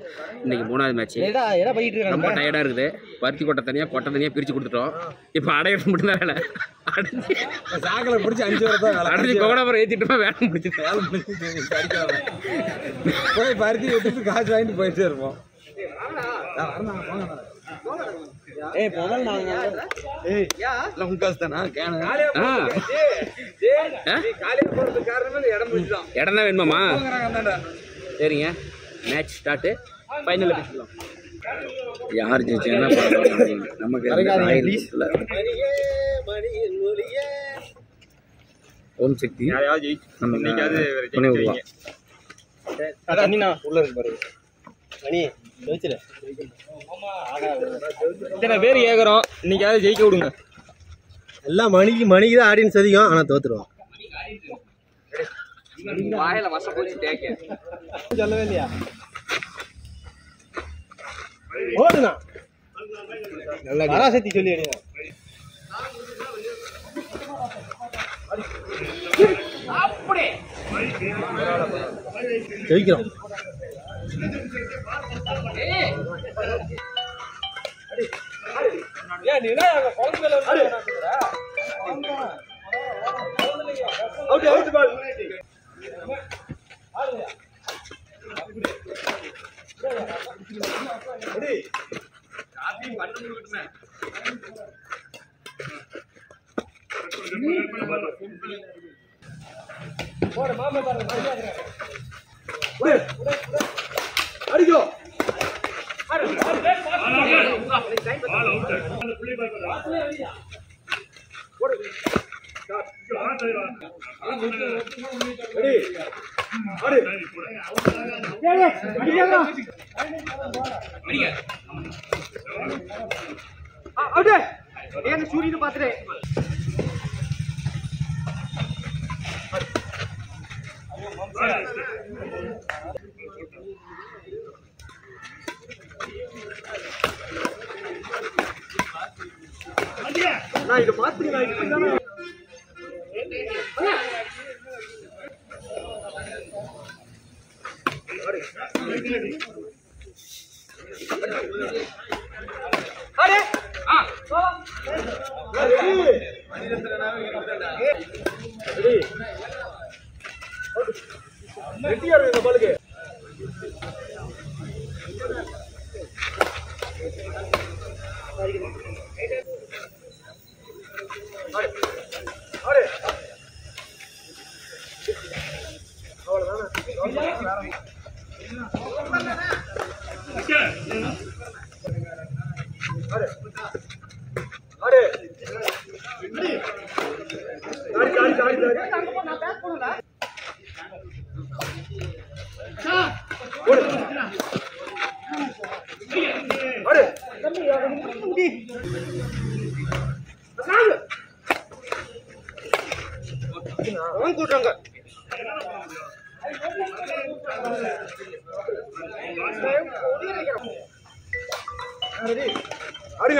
இன்னைக்கு 3வது மேட்ச். ரொம்ப டயர்டாக இருக்குது. பருத்தி கொட்டை தனியாக பிரித்து கொடுத்துட்டோம். இப்போ அடையிறது மட்டும்தான் வேலை. சாக்கில் பிடிச்சி 5 வருஷம் அடைஞ்சி கோடாபுரம் ஏற்றிட்டு வேலை முடிச்சுட்டு போய் பருத்தி விட்டுட்டு காசு வாங்கிட்டு போயிட்டே இருப்போம். இடம் தான் வேணுமாமா? சரிங்க, மேட்ச் ஸ்டார்ட்டு. ஃபைனலில் பேசிக்கலாம். யார் ஜெயிச்சாங்கன்னா நமக்கு ஓம் சக்தி உள்ள இருக்கு பாருங்க. இத்தனை பேர் கேட்குறோம், இன்னைக்காவது ஜெயிக்க விடுங்க. எல்லாம் மணிக்கு தான் ஆடியன்ஸ் அதிகம், ஆனால் தோத்துருவோம். வாயில வச போச்சு தேக்க சொல்லவே இல்லையா? ஓடுனா நல்லா பராசக்தி சொல்லி அடிங்க. அப்படியே ஜெயிக்கிறோம். அடிக்கோ சூரியனை பாத்துட்டு நான் இதை பார்த்து பாலுக்கு கூட்டாங்க அடுங்க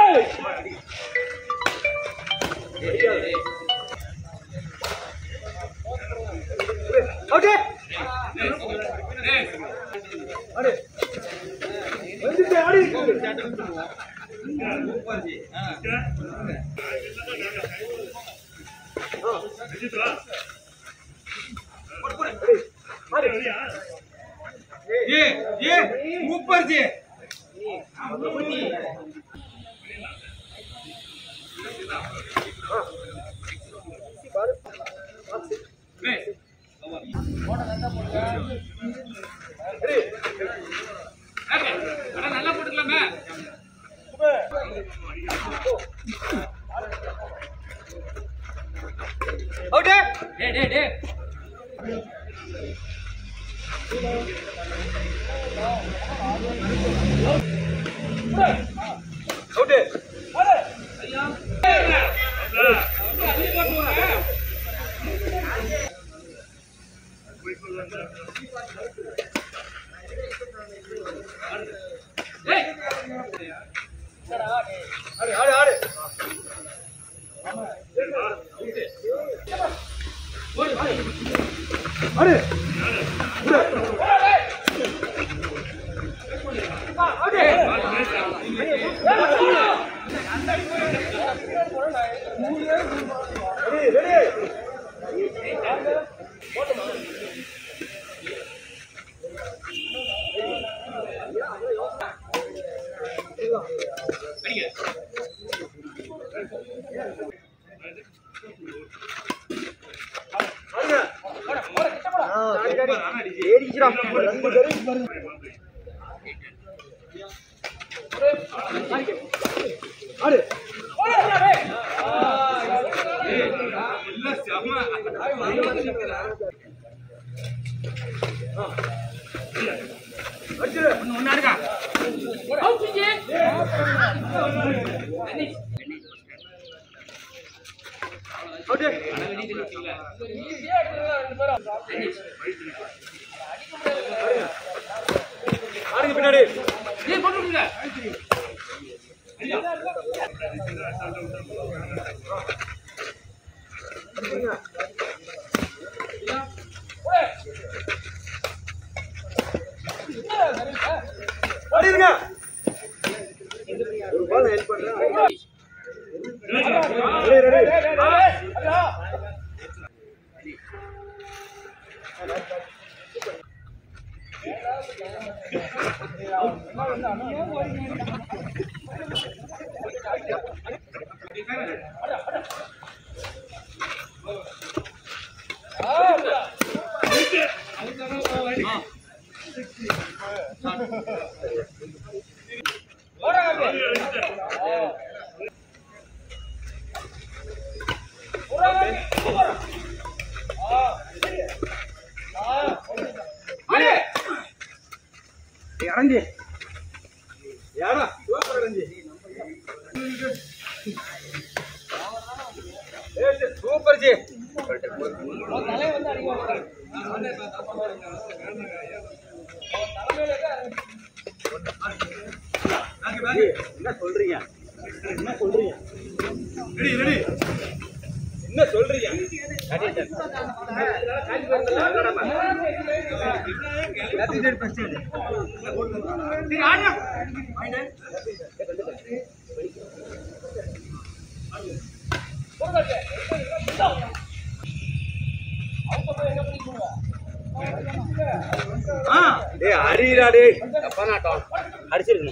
ஓகே அடே வந்துட்டு ஆடி ये ऊपर जी நல்லா போட்டுக்கலாமே ஓகே டே ஓகே ஐயா வச்சிரா ஆடு பின்னாடி ஒரு பால் ஹெல்ப் பண்றேன் இறஞ்சி யாரா இறஞ்சி சூப்பர் ஜி என்ன சொல்றீங்க என்ன சொல்றீங்க ரெடி ரெடி என்ன சொல்றீங்க அடிடா டே தப்பானாட்டம் அடிச்சிருக்கணும்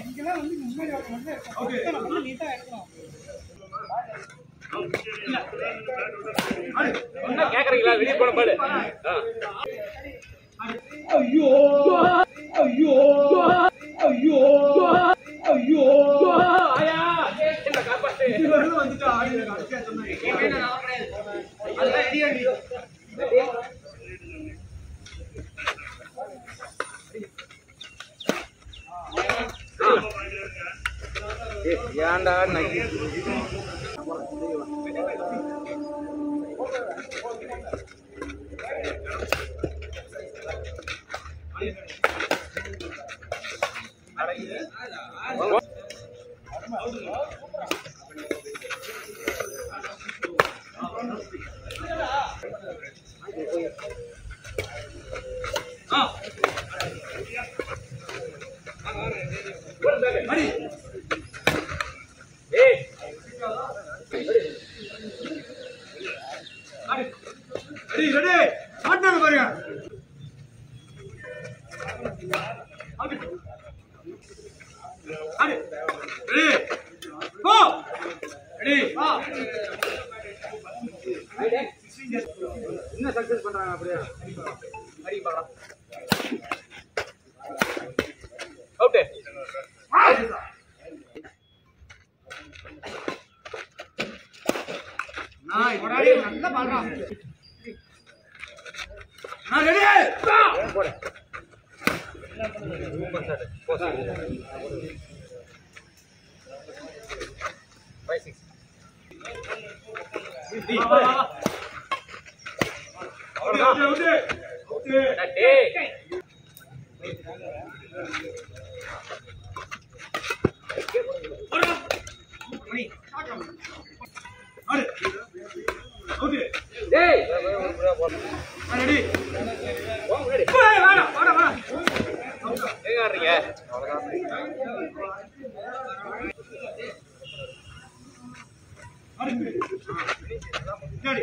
கேக்குறீங்களா வெளியே போன பாடு ஐயோ ஐயோ ஐயோ ஐயோ ஆயா என்ன காப்பாத்து வந்துட்டு ஆடில அடிச்சா சொன்னேன் அதெல்லாம் ரெடி ஆடி ஏன்டா நக்கி என்ன சக்சஸ் பண்றாங்க அப்படியே அடி பாக்கலாம் ஓகே நான் ஓடாடி நல்ல பால்றா நான் ரெடி போடு சூப்பர் ஷாட் போஸ் 5 6 ஓகே டே மணி ஆடு ஓகே டேய் ரெடி வாங்க ரெடி வாடா வாடா வாடா எங்க ஆறீங்க ஆடு ரெடி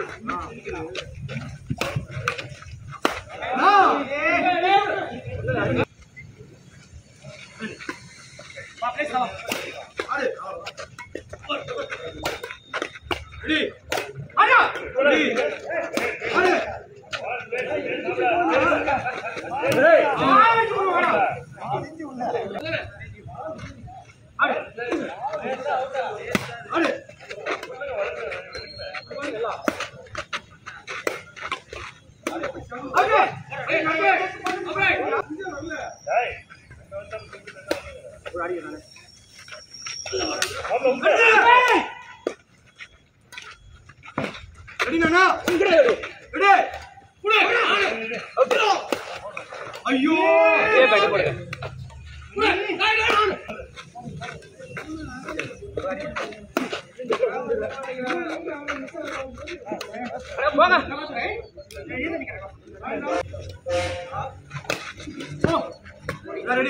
ஐயோ ரெடி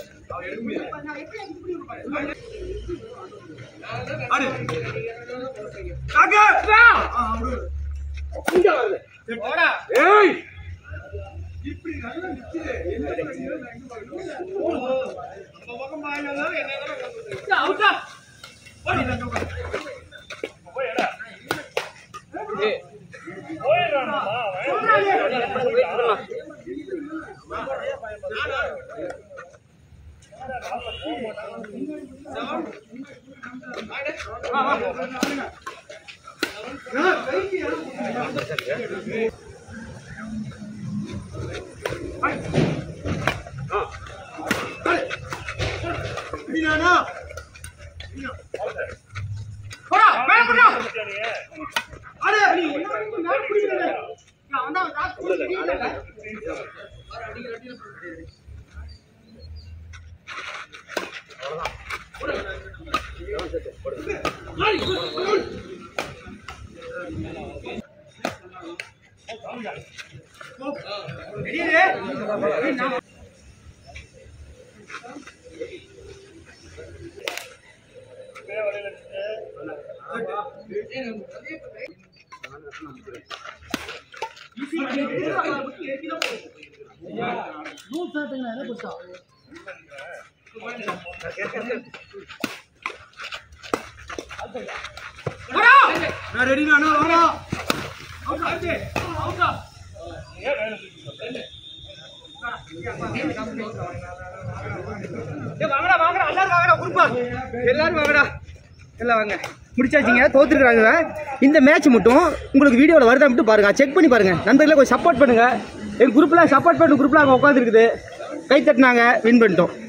ரெடி நானா வாடா வாங்கடா வாங்கடா எல்லாரும் வாங்கடா குரூப்பா எல்லாரும் வாங்கடா எல்லாம் வாங்க முடிச்சாச்சுங்க தோத்துருக்காங்க இந்த மேட்ச் மட்டும் உங்களுக்கு வீடியோவில் வருதா மட்டும் பாருங்க செக் பண்ணி பாருங்க நண்பர்களே கொஞ்சம் சப்போர்ட் பண்ணுங்க எங்கள் குரூப்பில் சப்போர்ட் பண்ண குரூப்பில் அங்கே உட்காந்துருக்குது கை தட்டினாங்க வின் பண்ணிட்டோம்